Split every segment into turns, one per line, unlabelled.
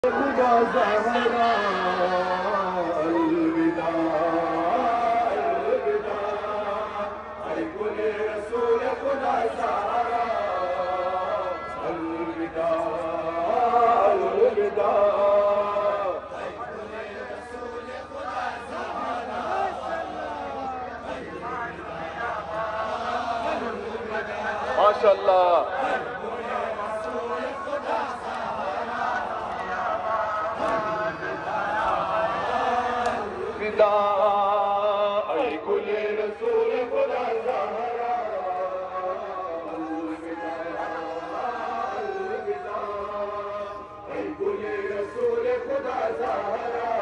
خدا زہرا الوداع الوداع اے گل رسول خدا زہرا الوداع الوداع اے گل رسول خدا زہرا ماشاء اللہ اے گل رسول خدا زہرا الوداع الوداع اے گل رسول خدا زہرا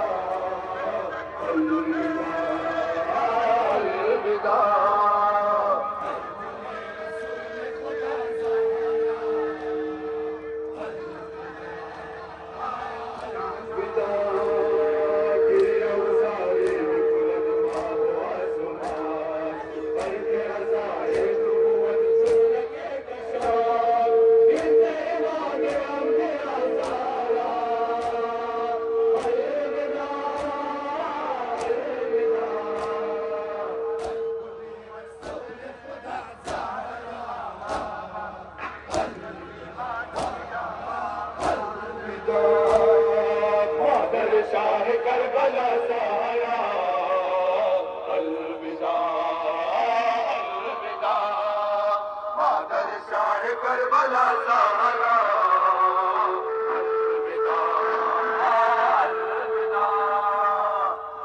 الوداع الوداع شاہ کربلا سارا الوداع الوداع مادر شاہ کربلا سارا الوداع الوداع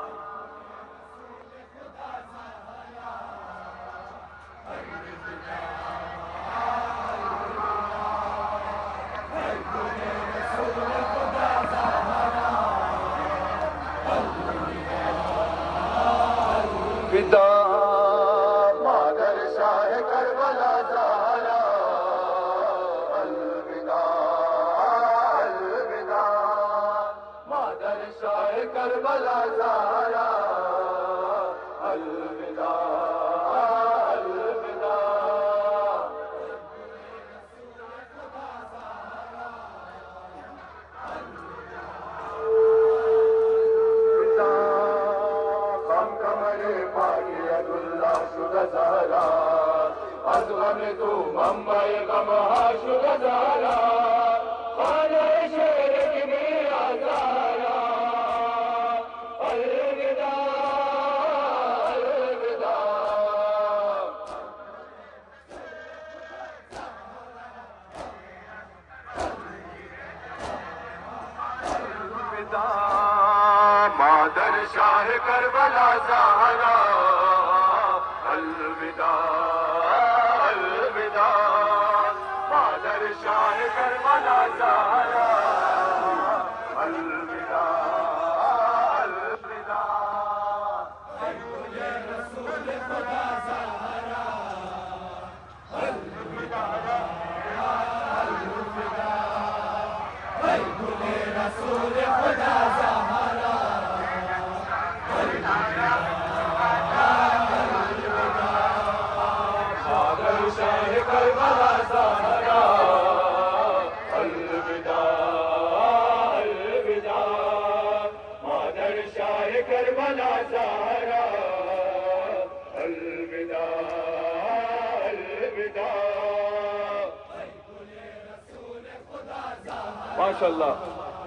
الوداع مادر شاہ کربلا زہرا الوداع الوداع مادر شاہ کربلا زہرا الوداع الوداع زہرا از غم تو منبع غم ہا شد زہرا خانہ شیر کی میرا زہرا الوداع الوداع الوداع مادر شاہ کربلا زہرا الوداع الوداع مادر شاہ کربلا زہرا الوداع الوداع اے گل رسول خدا زہرا الوداع الوداع اے گل رسول خدا زہرا شاہ کربلا زہرا الوداع الوداع مادر شاہ کربلا زہرا الوداع الوداع ماشاء اللہ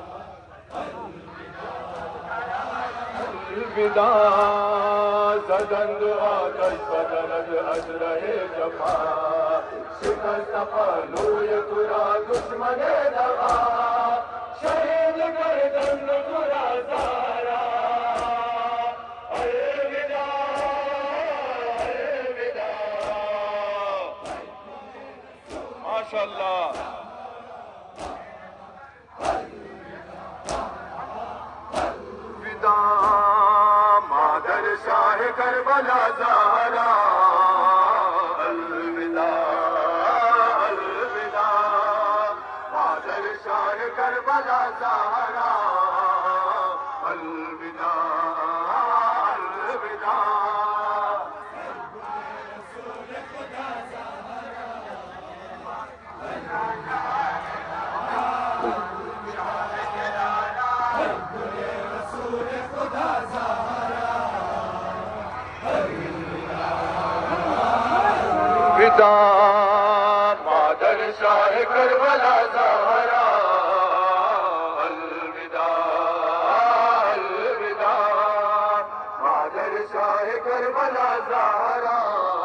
الوداع زدند آتش بدند از ره جفا شکست پهلوی تو را دشمن دغا شهید کردند تو را زهرا الوداع الوداع ماشاء اللہ مادر شاہ کربلا زہرا الوداع الوداع مادر شاہ کربلا زہرا الوداع الوداع الوداع رسول خدا زہرا الوداع مادر شاہ کربلا زہرا الوداع الوداع مادر شاہ کربلا زہرا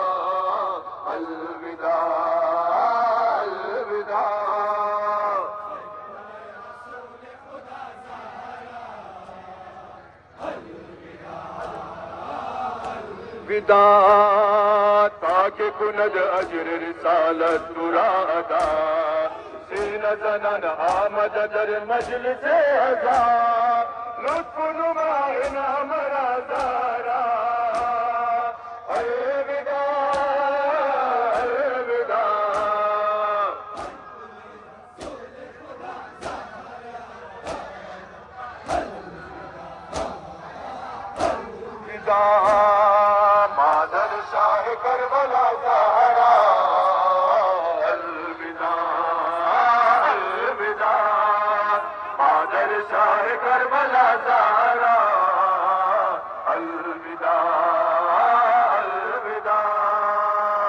الوداع الوداع وداع تاکہ کند اجر رسالت برادا سین زنان آمد در مجلس ازا لطف نمائن ہمرا زارا الوداع الوداع مادر شاہ کربلا زہرا الوداع الوداع مادر شاہ کربلا زہرا الوداع الوداع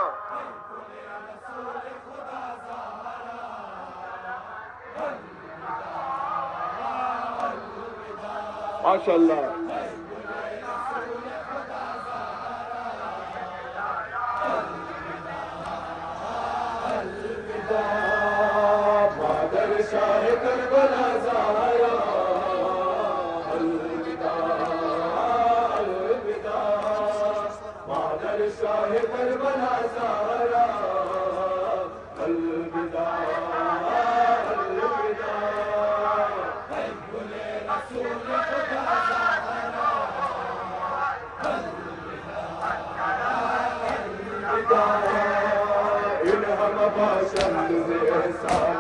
ماشاء اللہ مادر شاہ کربلا زہرا الوداع الوداع مادر شاہ کربلا زہرا الوداع الوداع رسول خدا زہرا الوداع الہم باشند